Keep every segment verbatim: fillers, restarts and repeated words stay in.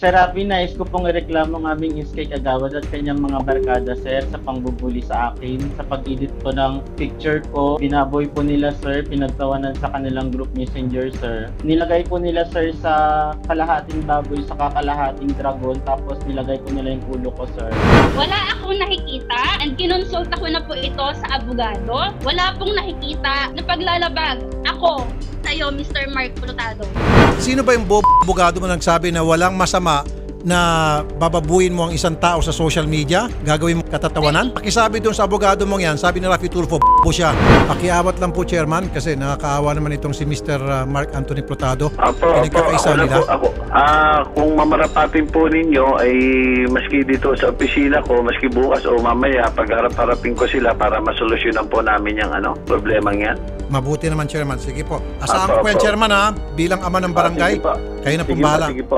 Sir Raffy, nais ko pong ireklamo ng aming is kay Kagawad at kanyang mga barkada, sir, sa pangbubuli sa akin. Sa pag-edit po ng picture ko, binaboy po nila, sir, pinagtawanan sa kanilang group messenger, sir. Nilagay po nila, sir, sa kalahating baboy, sa kakalahating dragon, tapos nilagay po nila yung ulo ko, sir. Wala akong nakikita and kinonsult ako na po ito sa abogado. Wala pong nakikita na paglalabag ako sa'yo, Mister Mark Protado. Sino ba yung abogado mo nagsabi na walang masama na bababuin mo ang isang tao sa social media, gagawin mo katatawanan? Pakisabi doon sa abogado mong yan, sabi ni Raffy Tulfo, po siya. Pakiawat lang po, Chairman, kasi nakakaawa naman itong si Mister Mark Anthony Protado. Apo, apo, ako nila. Ako, ah, kung mamarapatin po ninyo ay maski dito sa opisina ko, maski bukas o mamaya, pagharap-harapin ko sila para masolusyonan po namin yung ano, problemang yan. Mabuti naman, Chairman. Sige po. Asahan ko po yan, Chairman, ha? Bilang ama ng barangay. Ah, kayo na pong sige bahala. Po, sige po.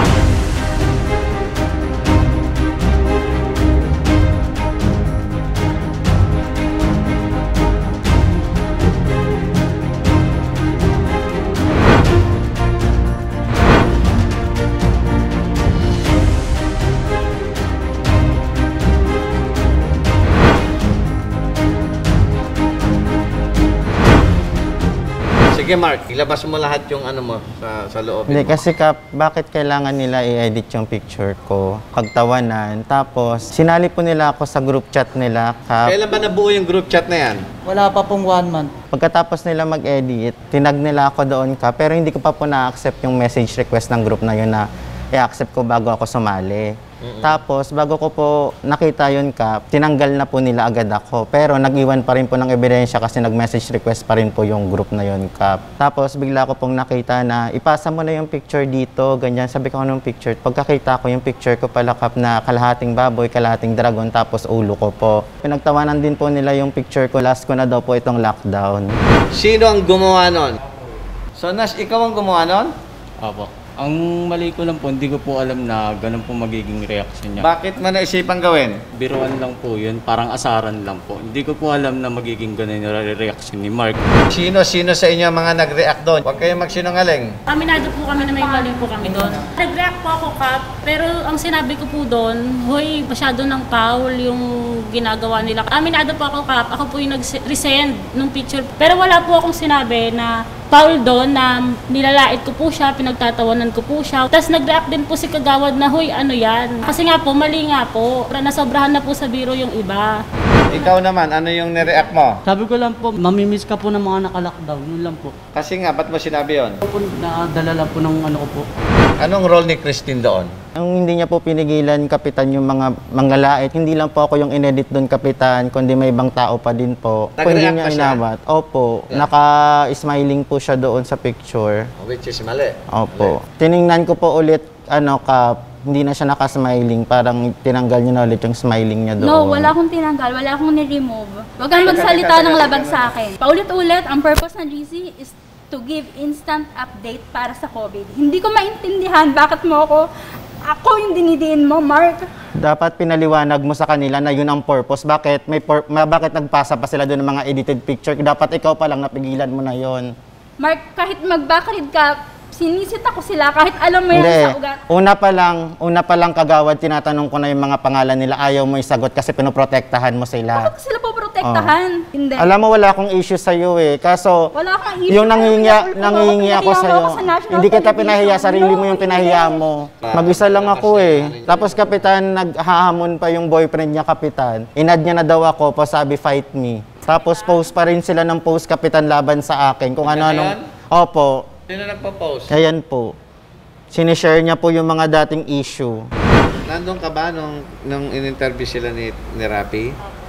Sige Mark, ilabas mo lahat yung ano mo sa, sa loob. Hindi, kasi Kap, bakit kailangan nila i-edit yung picture ko? Pagtawanan. Tapos, sinali po nila ako sa group chat nila, Kap. Kailan ba nabuo yung group chat na yan? Wala pa pong one month. Pagkatapos nila mag-edit, tinag nila ako doon, Kap. Pero hindi ko pa po na-accept yung message request ng group na yun na i-accept ko bago ako sumali. Mm-hmm. Tapos, bago ko po nakita yun, Kap, tinanggal na po nila agad ako. Pero nag-iwan pa rin po ng ebidensya kasi nag-message request pa rin po yung group na yun, Kap. Tapos, bigla ko pong nakita na ipasa mo na yung picture dito, ganyan. Sabi ko, anong picture? Pagkakita ko yung picture ko pala, Kap, na kalahating baboy, kalahating dragon, tapos ulo ko po. Pinagtawanan din po nila yung picture ko. Last ko na daw po itong lockdown. Sino ang gumawa nun? So, Nas, ikaw ang gumawa nun? Opo. Ang mali ko lang po, hindi ko po alam na ganun po magiging reaction niya. Bakit mo naisipang gawin? Biruan lang po yun, parang asaran lang po. Hindi ko po alam na magiging ganun yung reaction ni Mark. Sino-sino sa inyo mga nag-react doon? Huwag kayong magsinungaling. Aminado po kami na may mali po kami doon. Nag-react po ako, Kap, pero ang sinabi ko po doon, hoy, masyado ng foul yung ginagawa nila. Aminado po ako, Kap, ako po yung nag-resend ng picture. Pero wala po akong sinabi na foul doon, na nilalait ko po siya, pinagtatawanan ko po siya. Tapos nag-react din po si Kagawad na, hoy, ano yan? Kasi nga po, mali nga po. Nasobrahan na po sa biro yung iba. Ikaw naman, ano yung nireact mo? Sabi ko lang po, mamimiss ka po ng mga naka-lockdown. Yun lang po. Kasi nga, ba't mo sinabi yun? Ako po, nadala lang po ng ano ko po. Anong role ni Christine doon? Ang hindi niya po pinigilan, Kapitan, yung mga mangalait. Hindi lang po ako yung inedit doon, Kapitan, kundi may ibang tao pa din po. Kung hindi niya inawat. Opo, yeah. Naka-smiling po siya doon sa picture. Which is mali. Opo. Mali. Tiningnan ko po ulit, ano, Kap, hindi na siya naka-smiling. Parang tinanggal niya na ulit yung smiling niya doon. No, wala akong tinanggal, wala akong ni-remove. Huwag kang magsalita ng labag sa akin. Paulit-ulit, ang purpose ng G C is to give instant update para sa COVID. Hindi ko maintindihan bakit mo ako, ako yung dinidiin mo, Mark. Dapat pinaliwanag mo sa kanila na yun ang purpose. Bakit? May pur bakit nagpasa pa sila doon ng mga edited picture? Dapat ikaw pa lang napigilan mo na yon. Mark, kahit mag-backread ka, sinisit ako sila kahit alam mo yan Hindi. sa ugat. Una pa lang, una pa lang, Kagawad, tinatanong ko na yung mga pangalan nila. Ayaw mo isagot kasi pinoprotektahan mo sila. Bakit sila po protektahan? Oh. Hindi. Alam mo, wala akong issue sa iyo eh. Kaso, wala akong issue. yung nangingi, nangingi ako sa iyo. Hindi kita pinahiya, sarili mo yung pinahiya mo. Mag-isa lang ako eh. Tapos, Kapitan, naghahamon pa yung boyfriend niya, Kapitan. Inad niya na daw ako, pasabi, fight me. Tapos, post pa rin sila ng post, Kapitan, laban sa akin. Kung ano-anong... Opo. Sino nagpo-post? Ayan po. Sinishare niya po yung mga dating issue. Nandun ka ba nung, nung in-interview sila ni, ni Raffy?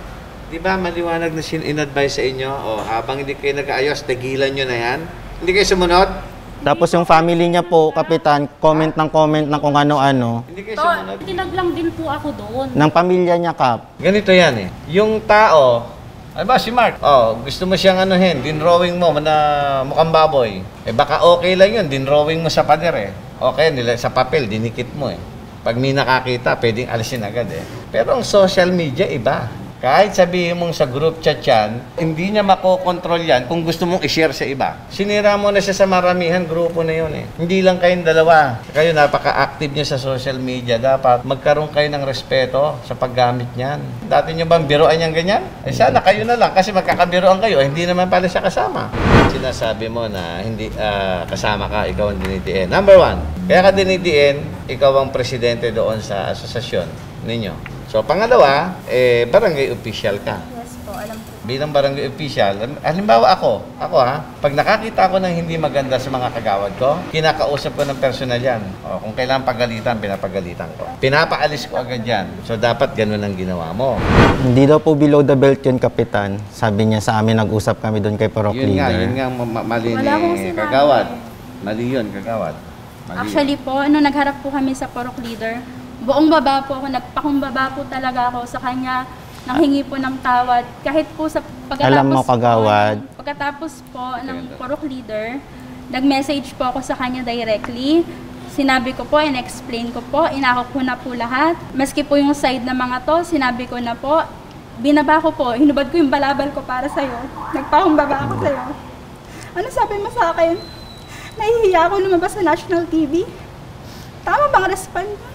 Di ba maliwanag na in-advise sa inyo? O habang hindi kayo nag-aayos, tagilan nyo na yan? Hindi kayo sumunod? Tapos yung family niya po, Kapitan, comment ng comment ng kung ano-ano. Hindi kayo sumunod? Tinaglang din po ako doon. Ng pamilya niya, Kap. Ganito yan eh. Yung tao, ano ba si Mark? Oh, gusto mo siyang anuhin, dinrawing mo na mukhang baboy. Eh baka okay lang yun, dinrawing mo sa pader eh. Okay, nila sa papel, dinikit mo eh. Pag may nakakita, pwedeng alisin agad eh. Pero ang social media, iba. Kahit sabihin mong sa group chat yan, hindi niya makokontrol yan kung gusto mong i-share sa iba. Sinira mo na siya sa maramihan, grupo na yun eh. Hindi lang kayong dalawa. Kayo napaka-active niya sa social media. Dapat magkaroon kayo ng respeto sa paggamit niyan. Dati niyo bang biroan niyang ganyan? Eh sana kayo na lang kasi magkakabiroan kayo. Eh, hindi naman pala siya kasama. Sinasabi mo na hindi uh, kasama ka, ikaw ang dinidiin. Number one, kaya ka dinidiin, ikaw ang presidente doon sa asosasyon ninyo. So, pangalawa, eh, barangay official ka. Yes po, alam po. Bilang barangay official, halimbawa ako, ako ha, pag nakakita ko ng hindi maganda sa mga kagawad ko, kinakausap ko ng personal yan. O, kung kailangan pagalitan, pinapagalitan ko. Pinapaalis ko agad yan. So, dapat ganun ang ginawa mo. Hindi daw po below the belt yun, Kapitan. Sabi niya sa amin, nag-usap kami doon kay Parok Yun nga, Leader. yun nga, ma- mali Wala akong ni sinabi. kagawad. Mali yun, kagawad. Mali Actually po, ano, nagharap po kami sa Parok Leader. Buong baba po ako, nagpakumbaba po talaga ako sa kanya, nanghingi po ng tawad. Kahit po sa pagkatapos Alam mo, Kagawad. Po, pagkatapos po ng Parok Leader, nag-message po ako sa kanya directly. Sinabi ko po, in-explain ko po, inako ko na po lahat. Maski po yung side ng mga to, sinabi ko na po, binaba ko po, hinubad ko yung balabal ko para sa'yo. Nagpakumbaba ako sa'yo. Ano sabi mo sa akin? Nahihiya ako lumabas sa national T V. Tama bang respond?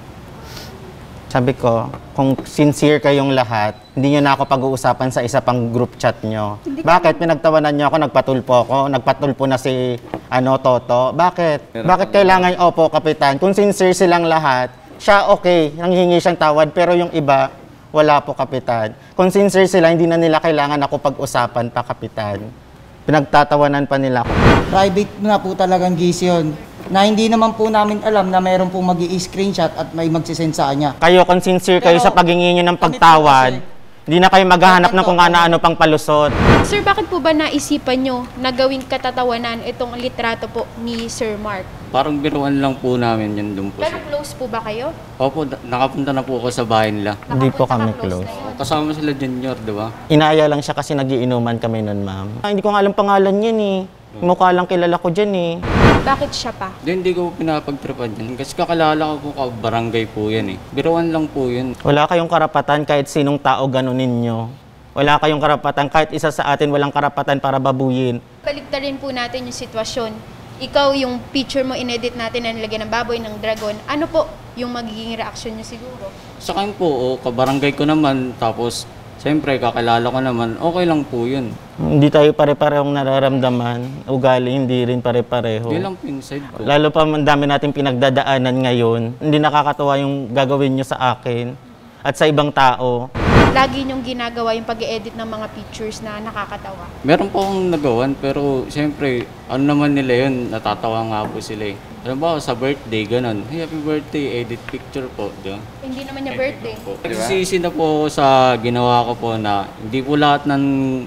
Sabi ko, kung sincere kayong lahat, hindi nyo na ako pag-uusapan sa isa pang group chat nyo. Hindi Bakit pinagtawanan nyo ako, nagpatulpo ako, nagpatulpo na si ano, Toto? Bakit? Bakit kailangan, opo, Kapitan? Kung sincere silang lahat, siya okay, nanghingi siyang tawad, pero yung iba, wala po, Kapitan. Kung sincere sila, hindi na nila kailangan ako pag-usapan pa, Kapitan. Pinagtatawanan pa nila ako. Private na po talagang gis yun. Na hindi naman po namin alam na mayroon pong mag-i-screenshot at may magsisend sa kanya. Kayo, kung sincere kayo Pero, sa paghingi nyo ng kami po pagtawad, kasi- hindi na kayo maghahanap ng kung ano-ano pang palusot. Sir, bakit po ba naisipan nyo na gawing katatawanan itong litrato po ni Sir Mark? Parang biruan lang po namin yun doon po. Pero close po ba kayo? Opo, na- nakapunta na po ako sa bahay nila. Hindi po Nakapunta kami ka close. na yun. Kasama sila junior, di ba? Inaya lang siya kasi nagiinuman kami nun, ma'am. Ah, hindi ko nga alam pangalan yan eh. Mukha lang kilala ko dyan eh. Bakit siya pa? Di, hindi ko pinapagtripan yan. Kasi kakalala ko po ka, barangay po yan eh. Biruan lang po yun. Wala kayong karapatan kahit sinong tao ganunin nyo. Wala kayong karapatan kahit isa sa atin walang karapatan para babuyin. Baligtarin po natin yung sitwasyon. Ikaw, yung picture mo, inedit natin na nilagyan ng baboy, ng dragon. Ano po yung magiging reaksyon nyo siguro? Sa akin po, o, kabarangay ko naman, tapos siyempre kakilala ko naman, okay lang po yun. Hindi tayo pare-parehong nararamdaman. Ugali, hindi rin pare-pareho. Hindi lang po yung side ko. Lalo pa ang dami natin pinagdadaanan ngayon. Hindi nakakatuwa yung gagawin nyo sa akin at sa ibang tao. Lagi nyong ginagawa yung pag-edit ng mga pictures na nakakatawa. Meron po akong nagawan, pero siyempre, ano naman nila yun, natatawa nga po sila eh. Alam ba, sa birthday, ganun. Hey, happy birthday, edit picture po. Diba? Hindi naman niya birthday. Nagsisisi na po sa ginawa ko po na hindi po lahat ng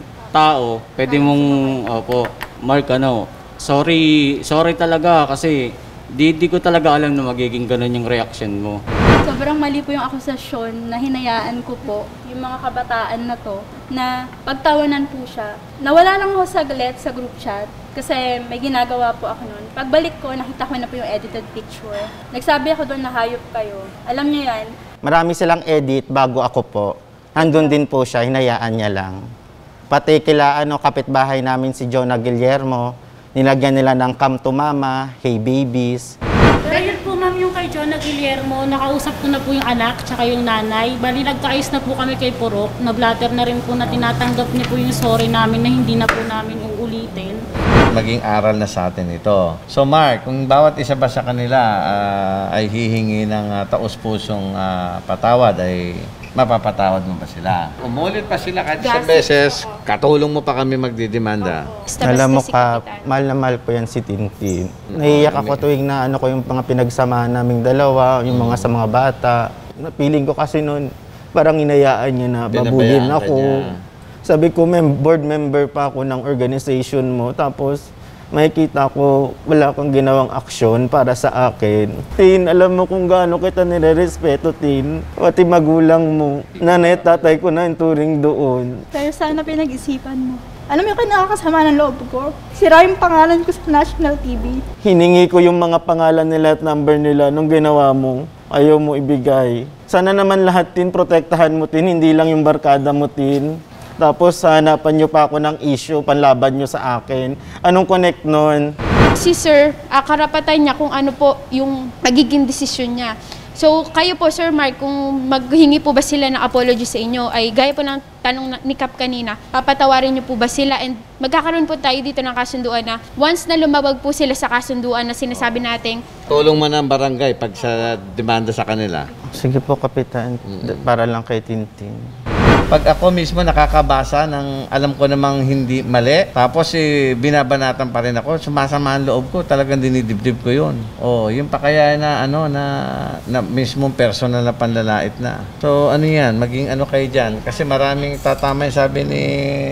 tao, pwede mong, opo, Mark, ano, sorry, sorry talaga kasi di, di ko talaga alam na magiging ganun yung reaction mo. Sobrang mali po yung akusasyon na hinayaan ko po yung mga kabataan na to na pagtawanan po siya. Nawala lang ako saglit sa group chat kasi may ginagawa po ako noon. Pagbalik ko, nakita ko na po yung edited picture. Nagsabi ako doon na hayop kayo. Alam niyo yan? Marami silang edit bago ako po. Nandun din po siya, hinayaan niya lang. Pati kila ano, kapitbahay namin si Jonah Guillermo, nilagyan nila ng come to mama, hey babies. Dahil po ma'am yung kay Jonah Guillermo, nakausap ko na po yung anak tsaka yung nanay. Bali nagkaayos na po kami kay Purok. Na-blatter na rin po na tinatanggap niya po yung sorry namin na hindi na po namin uulitin. Maging aral na sa atin ito. So Mark, kung bawat isa ba sa kanila ah, ay hihingi ng ah, taus-pusong ah, patawad, ay mapapatawad mo ba sila? Umulit pa sila kahit isang beses, katulong mo pa kami magdidemanda. Alam mo ka, mahal na mahal po yan si Tintin. Naiiyak ako tuwing na ano ko yung mga pinagsamahan naming dalawa, yung mga sa mga bata. Feeling ko kasi noon, parang inayaan niya na babuhin Pinabayaan ka ako. niya. Sabi ko, mem board member pa ako ng organization mo. Tapos, makikita ko, wala kang ginawang aksyon para sa akin. Tin, alam mo kung gaano kita nire-respeto, Tin. Pati magulang mo. Nanay at tatay ko na yung turing doon. Pero sana pinag-isipan mo. Alam mo yung kinakasama ng loob ko? Sira yung pangalan ko sa national T V. Hiningi ko yung mga pangalan nila at number nila nung ginawa mo. Ayaw mo ibigay. Sana naman lahat tin, protektahan mo tin, hindi lang yung barkada mo tin. Tapos hanapan nyo pa ako ng issue, panlaban nyo sa akin. Anong connect nun? Si sir, uh, karapatan niya kung ano po yung magiging desisyon niya. So, kayo po, Sir Mark, kung maghingi po ba sila ng apology sa inyo, ay gaya po ng tanong ni Kap kanina, papatawarin niyo po ba sila? And magkakaroon po tayo dito ng kasunduan na once na lumabag po sila sa kasunduan na sinasabi nating tulong mo ng barangay pag sa demanda sa kanila. Sige po, Kapitan. Mm-hmm. Para lang kay Tintin. Pag ako mismo nakakabasa ng alam ko namang hindi mali, tapos eh, binabanatan pa rin ako, sumasama ang loob ko, talagang dinidibdib ko yun. Oh, yun pa kaya na ano na, na mismong personal na panlalait na. So ano yan, maging ano kayo dyan, kasi maraming tatama yung sabi ni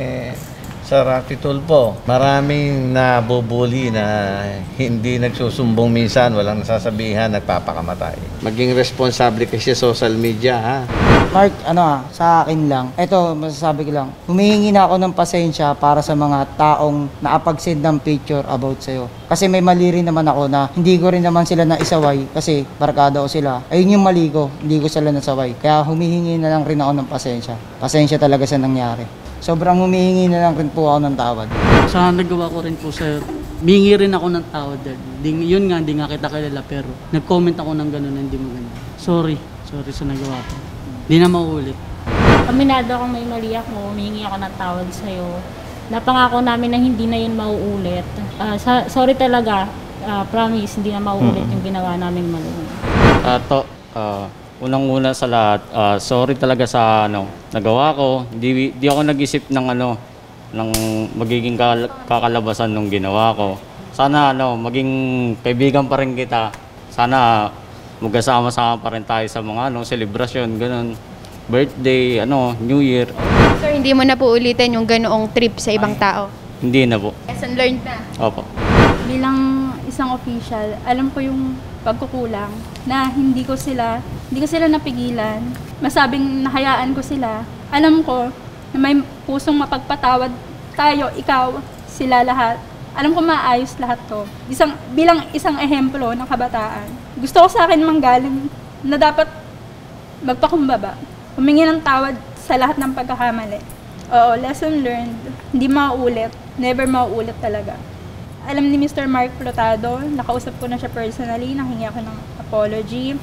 SARADO Tulfo, maraming nabubuli na hindi nagsusumbong minsan, walang nasasabihan, nagpapakamatay. Maging responsable kasi sa social media, ha? Mark, ano ah, sa akin lang, eto, masasabi ko lang, humihingi na ako ng pasensya para sa mga taong naapag-send ng picture about sa'yo. Kasi may mali rin naman ako na hindi ko rin naman sila naisaway kasi barkada ko sila. Ayun yung mali ko, hindi ko sila nasaway. Kaya humihingi na lang rin ako ng pasensya. Pasensya talaga sa nangyari. Sobrang humihingi na lang rin po ako ng tawad. Sa nagawa ko rin po sir, mingi rin ako ng tawad. Di, yun nga, hindi nga kita kilala pero nag-comment ako ng gano'n na hindi maganda. Sorry, sorry sa nagawa ko. Hindi na maulit. Aminado akong may mali ako, humingi ako ng tawad sa'yo. Napangako namin na hindi na yun mauulit. Uh, sa, sorry talaga, uh, promise, hindi na mauulit yung ginawa namin mali. Uh, to, uh, unang-una sa lahat, uh, sorry talaga sa ano, nagawa ko. Hindi, hindi ako nag-isip ng ano, ng magiging kakalabasan ng ginawa ko. Sana ano, maging kaibigan pa rin kita. Sana magkasama-sama pa rin tayo sa mga ano, selebrasyon, ganun. Birthday, ano, New Year. Sir, hindi mo na po ulitin yung ganoong trip sa ibang tao? Hindi na po. Lesson learned na? Opo. Bilang isang official, alam ko yung pagkukulang na hindi ko sila, hindi ko sila napigilan. Masabing nahayaan ko sila. Alam ko na may pusong mapagpatawad tayo, ikaw, sila lahat. Alam ko maayos lahat to. Isang, bilang isang ehemplo ng kabataan. Gusto ko sa akin manggaling na dapat magpakumbaba. Humingi ng tawad sa lahat ng pagkakamali. Oo, lesson learned. Hindi mauulit. Never mauulit talaga. Alam ni Mister Mark Flotado, nakausap ko na siya personally, nahingi ako ng apology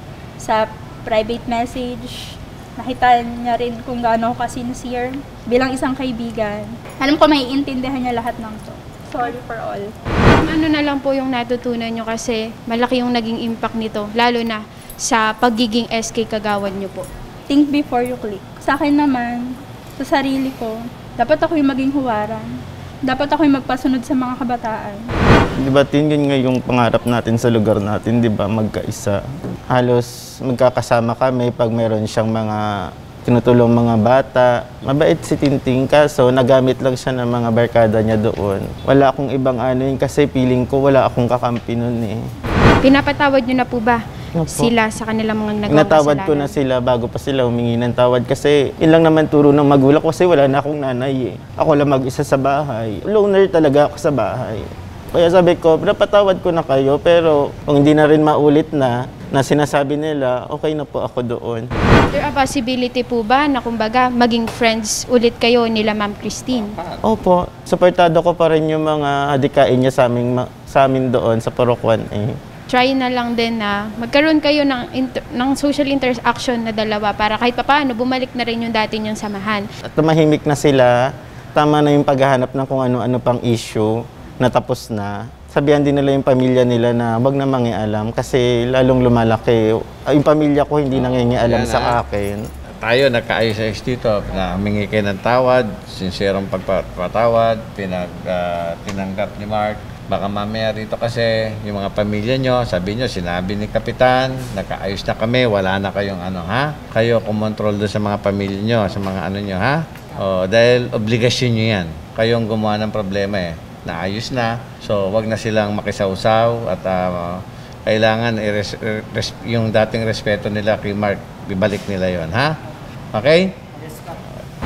sa private message. Nakita niya rin kung gaano ako ka-sincere bilang isang kaibigan. Alam ko may intindihan niya lahat ng to. Sorry for all. Ano na lang po yung natutunan nyo kasi malaki yung naging impact nito, lalo na sa pagiging S K Kagawad nyo po. Think before you click. Sa akin naman, sa sarili ko, dapat ako yung maging huwaran. Dapat ako yung magpasunod sa mga kabataan. Di ba, Tin, yun nga yung pangarap natin sa lugar natin, di ba, magkaisa. Halos magkakasama kami pag meron siyang mga tinutulong mga bata. Mabait si Tinting, kaso nagamit lang siya ng mga barkada niya doon. Wala akong ibang ano yun kasi feeling ko wala akong kakampi nun eh. Pinapatawad nyo na po ba Opo. Sila sa kanilang mga nagawang Natawad kasalanan? ko na sila bago pa sila humingi ng tawad kasi ilang naman turo ng magulang kasi wala na akong nanay eh. Ako lang mag-isa sa bahay. Loner talaga ako sa bahay. Kaya sabi ko, napatawad ko na kayo pero kung hindi na rin maulit na, na sinasabi nila, okay na po ako doon. There a possibility po ba na kumbaga maging friends ulit kayo nila Ma'am Christine? Opo, supportado ko pa rin yung mga adikain niya sa amin, sa amin doon sa Porokwan eh. Try na lang din na magkaroon kayo ng, inter- ng social interaction na dalawa para kahit papaano bumalik na rin yung dati niyong samahan. At tumahimik na sila, tama na yung paghahanap ng kung ano-ano pang issue na tapos na. Sabihan din nila yung pamilya nila na wag na mangialam kasi lalong lumalaki. Yung pamilya ko hindi nangingialam sa akin. Tayo nagkaayos sa dito na humingi kayo ng tawad, sincerong pagpatawad, pinag, uh, tinanggap ni Mark. Baka mamaya rito kasi yung mga pamilya nyo, sabi nyo, sinabi ni Kapitan, nakaayos na kami, wala na kayong ano, ha? Kayo kumontrol doon sa mga pamilya nyo, sa mga ano nyo, ha? O, dahil obligasyon nyo yan. Kayong gumawa ng problema eh. Naayos na, so wag na silang makisawsaw at uh, kailangan i-res- res- yung dating respeto nila kay Mark, ibalik nila yon, ha? Okay?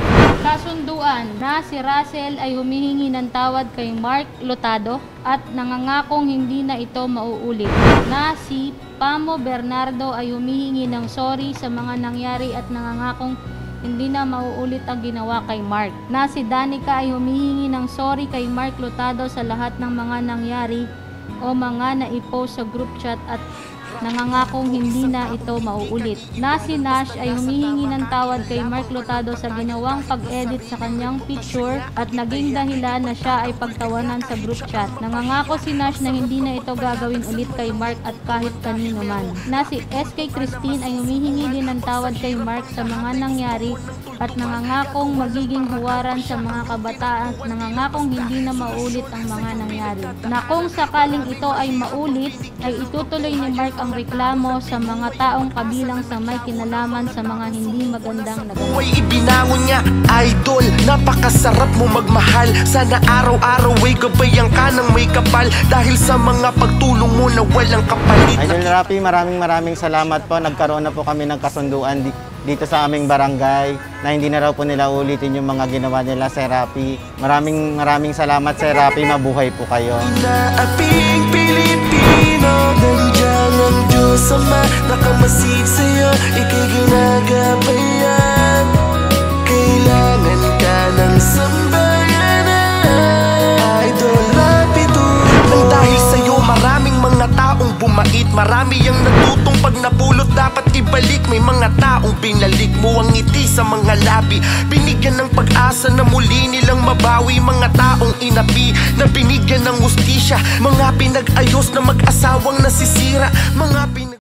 Kasunduan na si Russell ay humihingi ng tawad kay Mark Lotado at nangangakong hindi na ito mauulit. Na si Pamo Bernardo ay humihingi ng sorry sa mga nangyari at nangangakong hindi na mauulit ang ginawa kay Mark. Na si Danica ay humihingi ng sorry kay Mark Lotado sa lahat ng mga nangyari o mga naipost sa group chat at nangangakong hindi na ito mauulit. Na si Nash ay humihingi ng tawad kay Mark Lotado sa ginawang pag-edit sa kanyang picture at naging dahilan na siya ay pagtawanan sa group chat. Nangangako si Nash na hindi na ito gagawin ulit kay Mark at kahit kanino man. Na si S K Christine ay humihingi din ng tawad kay Mark sa mga nangyari at nangangakong magiging huwaran sa mga kabataan at nangangakong hindi na maulit ang mga nangyari. Na kung sakaling ito ay maulit, ay itutuloy ni Mark ang reklamo sa mga taong kabilang sa may kinalaman sa mga hindi magandang nagawa. Uy, ibinangon niya, idol, napakasarap mo magmahal. Sana araw-araw ay gabayan ka ng may kapal dahil sa mga pagtulong mo na walang kapalit. Idol Raffy, maraming maraming salamat po. Nagkaroon na po kami ng kasunduan di dito sa aming barangay na hindi na raw po nila ulitin yung mga ginawa nila, Sir Raffy. Maraming maraming salamat, Sir Raffy. Mabuhay po kayo. Inaating Pilipino, nandiyan ang Diyos Ama, nakamasid sa'yo, ika'y ginagabayan. Kailangan ka ng sambayanan, Idol Raffy tulad. Nang dahil sa'yo, maraming mga taong bumait, marami ang natutong pag napulot dapat ibalik. May mga taong binalik mo ang ngiti sa mga labi, binigyan ng pag-asa na muli nilang mabawi. Mga taong inapi na binigyan ng hustisya, mga pinag-ayos na mag-asawang nasisira, mga pinag